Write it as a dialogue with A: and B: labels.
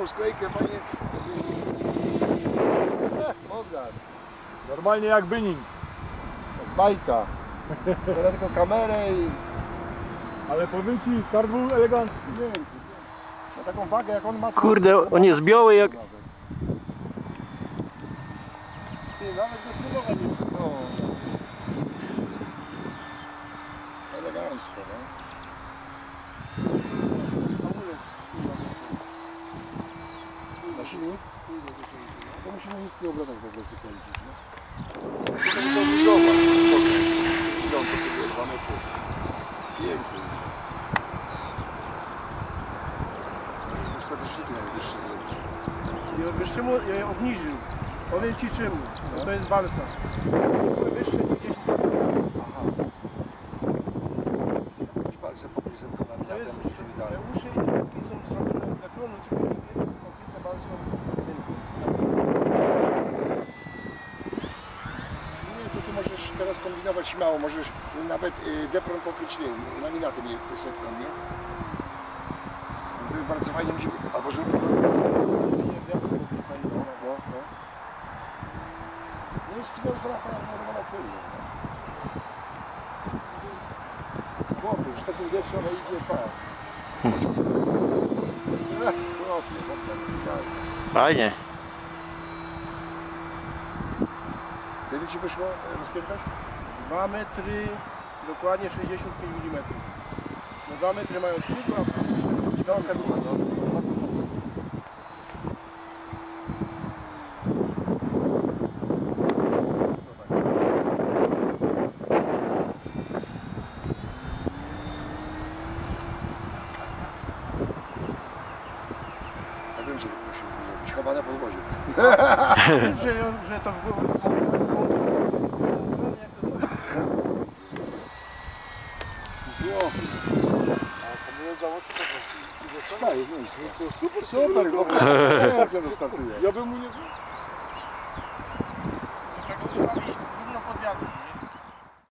A: tą sklejkę, fajnie. Pogadaj.
B: Normalnie jak Byning.
A: Bajka. Teraz tylko kamerę i...
B: Ale powiem ci, start był elegancki.
A: Na taką wagę jak on ma...
C: Kurde, on jest biały jak...
A: Ty, nawet do tylowa nie... No. Elegancko, no. Na silnik? To musimy niski obrotach po prostu kończyć, no. To budować. Idą to sobie 2 metry. Pięknie. Może statystyki najwyższe zrobić.
D: Wiesz czemu? Ja je obniżył. Powiem ci czemu. Bo to jest balsa. Wyższy niż 10 cm.
A: Aha. Jakieś palce pobliżem
D: To
A: kontaminatem
D: jest,
A: musisz mi
D: te
A: dać.
D: uszy i nogi są zrobione z naklonu, tylko nie jest pokryte balsą rynku.
A: Nie, to ty możesz teraz kombinować śmiało, możesz nawet depron pokryć, nie wiem, laminatem setką, nie? To bardzo fajnie mi się... Albo żeby... No jest kino bracha rewelacyjny. Chłopie, już takim wietrzem idzie pan. Chłopie,
C: Fajnie.
A: kiedy ci wyszło rozpiętać?
D: 2 metry, dokładnie 65 mm. No 2 metry mają śmigło, a dźwięka duma, no.
A: Ja wiem, że musimy zrobić. Chyba na podwozie.
D: że to było...
A: Super, ja startuję.
B: Ja bym mu nie...
D: Trzeba go ustawić równo pod wiatr.